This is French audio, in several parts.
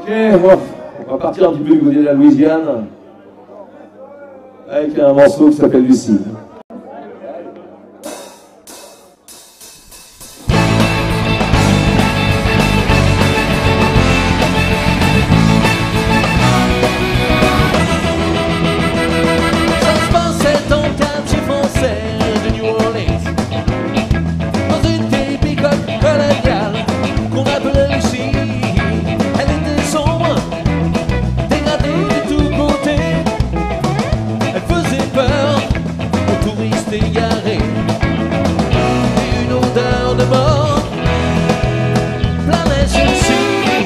Ok, on va partir un petit peu du côté de la Louisiane avec un morceau qui s'appelle Lucie. égaré, une odeur de mort planait sur-ci.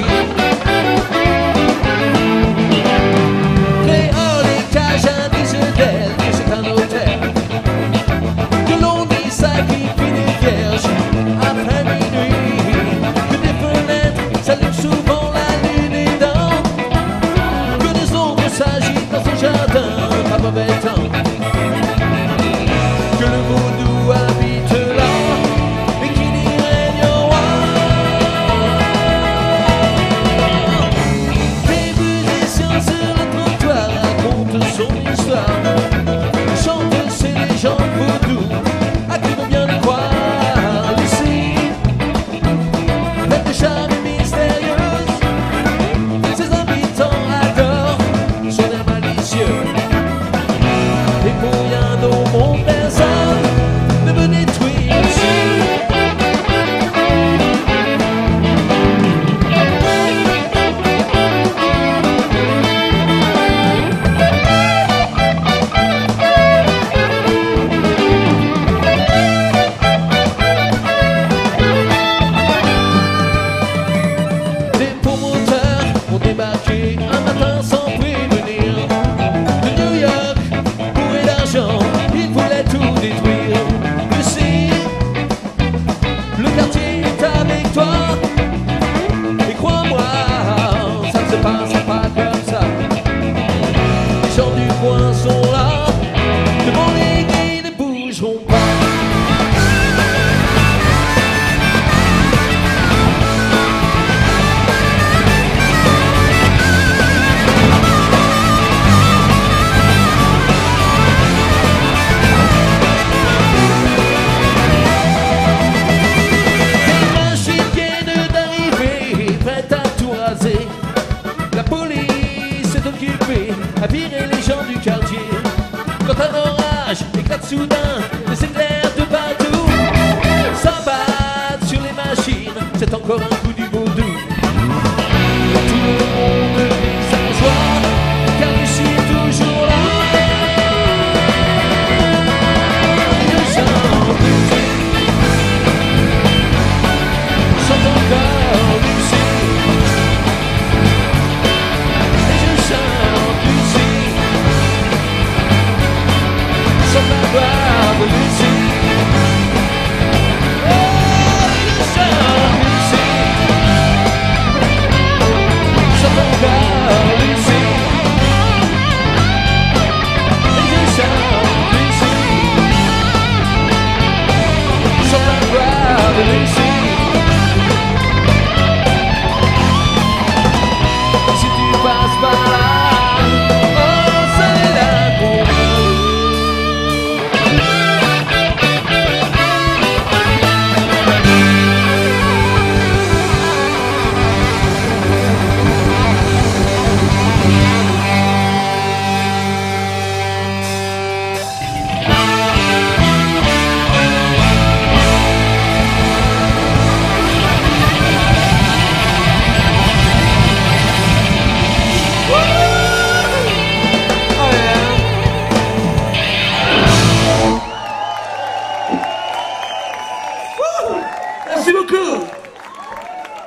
Créole et Cajun disent d'elle que c'est un hôtel, que l'on dit ça qui finit vierge après minuit, que des fenêtres s'allument souvent la lune est dans, que des ombres s'agitent dans son jardin à mauvais temps. Que le vaudou habite là et qu'il y règne roi. Des musiciens sur le trottoir racontent son histoire, chantent ses légendes vaudou à qui veut bien le croire. Lucie, bête de charme et mystérieuse, ses habitants adorent son air malicieux. Et pour rien au monde personne ne me détruire Des promoteurs ont débarqué un matin sans prévenir. De New York, bourré d'argent, ils voulaient tout détruire. Lucie, le quartier est avec toi. Et crois-moi, ça ne se passe pas comme ça. Les gens du coin sont là, devant l'église ne bougeront pas. La police est occupée à virer les gens du quartier. Quand un orage éclate soudain, des éclairs de partout s'abattent sur les machines. C'est encore un coup du vaudou. Tout le monde